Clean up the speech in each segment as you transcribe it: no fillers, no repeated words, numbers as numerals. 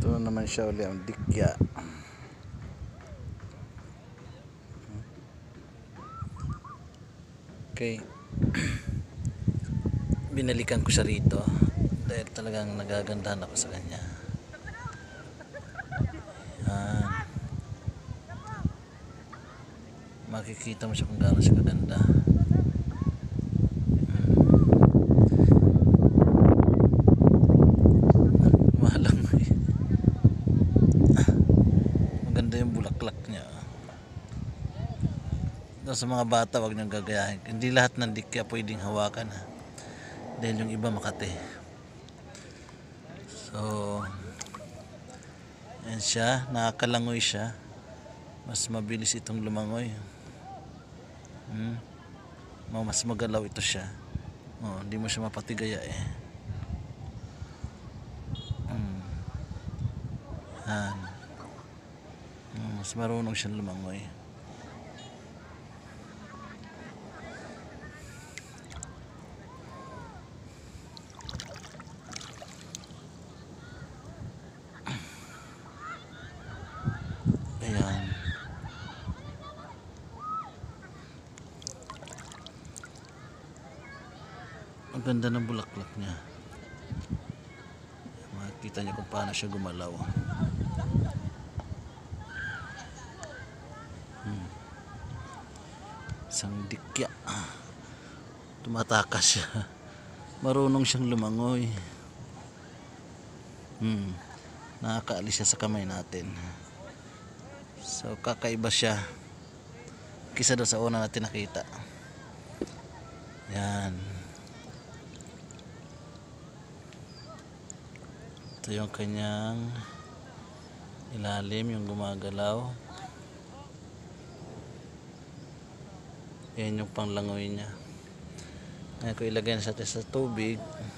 Ito naman siya ulit ang dikya. Okay. Binalikan ko siya rito dahil talagang nagagandahan ako sa kanya. Yan. Makikita mo siya kung gaano siya kaganda. Mahalang maganda yung bulaklak niya. Sa mga bata, wag niyong gagayahin. Hindi lahat ng dikya pwedeng hawakan, ha? Dahil yung iba makate. So yan siya, nakakalangoy siya. Mas mabilis itong lumangoy. Mas magalaw ito siya. Hindi mo siya mapatigaya eh. Yan. Mas marunong siyang lumangoy. Ayan. Ang ganda ng bulaklak niya. Makikita niyo kung paano siya gumalaw. Isang dikya. Tumatakas siya. Marunong siyang lumangoy. Nakakaalis siya sa kamay natin. So kakaiba siya kisa doon sa una natin nakita. Yan. Ito yung kanyang ilalim, yung gumagalaw. Yan yung panglangoy niya. Ngayon ko ilagay na sa tubig.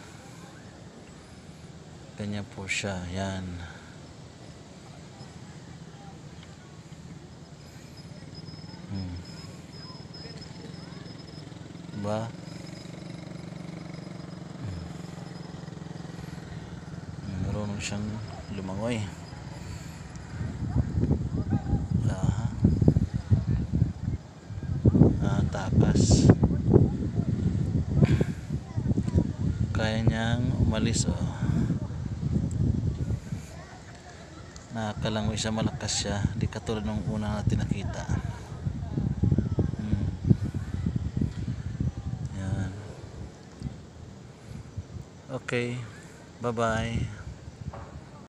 Ganyan po siya. Yan. Diba? Marunong siyang lumangoy. Takas. Kaya niyang umalis. Nakakalangoy siya, malakas siya. Di katulad nung una natin nakita. Yan. Okay. Bye bye.